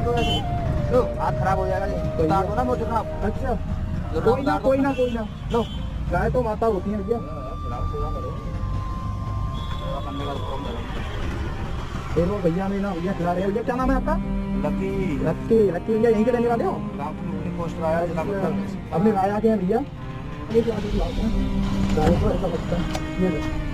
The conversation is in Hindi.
लो हाथ खराब हो जाएगा जी, उतार दो ना मोटर साहब। अच्छा कोई ना कोई ना कोई ना, लो गाय तो माता होती है भैया। देखो भैया में ना भैया खिला रहे हैं। भैया क्या नाम है आपका? लकी। लक्की। लक्की भैया यहीं के रहने वाले हो? पोस्ट आया अपने राया के हैं भैया। गाय को ऐसा लगता है ये